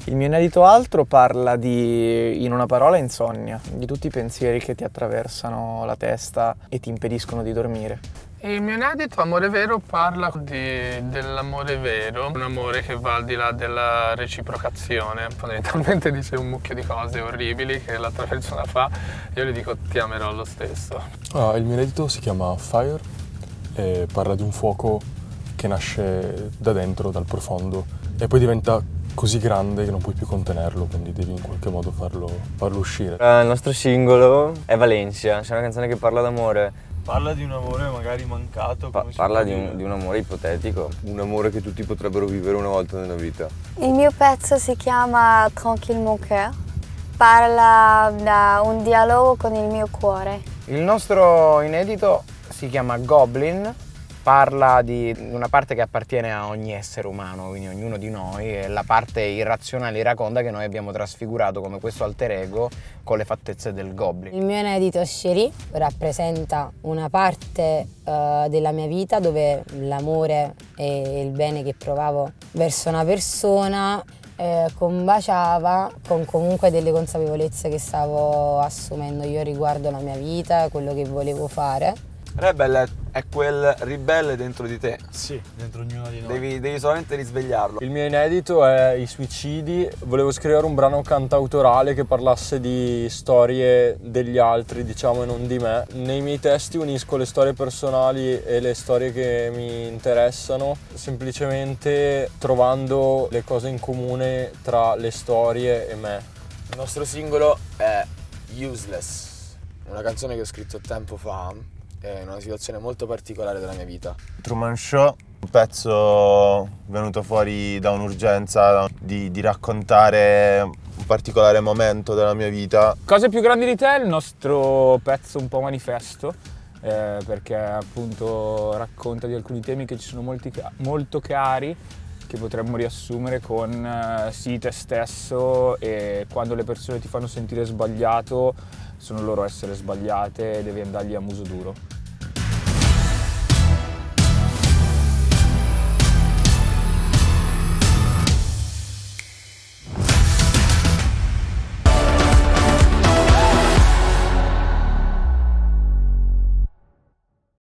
Il mio inedito altro parla di, in una parola, insonnia, di tutti i pensieri che ti attraversano la testa e ti impediscono di dormire. Il mio inedito Amore Vero parla dell'amore vero, un amore che va al di là della reciprocazione. Fondamentalmente dice un mucchio di cose orribili che l'altra persona fa, io le dico ti amerò lo stesso. Il mio inedito si chiama Fire e parla di un fuoco che nasce da dentro, dal profondo, e poi diventa così grande che non puoi più contenerlo, quindi devi in qualche modo farlo uscire. Il nostro singolo è Valencia, c'è una canzone che parla d'amore. Parla di un amore magari mancato. Parla di un amore ipotetico. Un amore che tutti potrebbero vivere una volta nella vita. Il mio pezzo si chiama Tranquille mon cœur. Parla da un dialogo con il mio cuore. Il nostro inedito si chiama Goblin, parla di una parte che appartiene a ogni essere umano, quindi ognuno di noi, e la parte irrazionale iraconda che noi abbiamo trasfigurato come questo alter ego con le fattezze del Goblin. Il mio inedito Chérie rappresenta una parte della mia vita dove l'amore e il bene che provavo verso una persona combaciava con comunque delle consapevolezze che stavo assumendo io riguardo la mia vita, quello che volevo fare. Rebel è quel ribelle dentro di te. Sì, dentro ognuno di noi. Devi solamente risvegliarlo. Il mio inedito è I suicidi. Volevo scrivere un brano cantautorale che parlasse di storie degli altri, diciamo, e non di me. Nei miei testi unisco le storie personali e le storie che mi interessano, semplicemente trovando le cose in comune tra le storie e me. Il nostro singolo è Useless, una canzone che ho scritto tempo fa. È una situazione molto particolare della mia vita. Truman Show, un pezzo venuto fuori da un'urgenza di raccontare un particolare momento della mia vita. Cose più grandi di te è il nostro pezzo un po' manifesto, perché appunto racconta di alcuni temi che ci sono molto cari, che potremmo riassumere con sii te stesso, e quando le persone ti fanno sentire sbagliato sono loro a essere sbagliate e devi andargli a muso duro.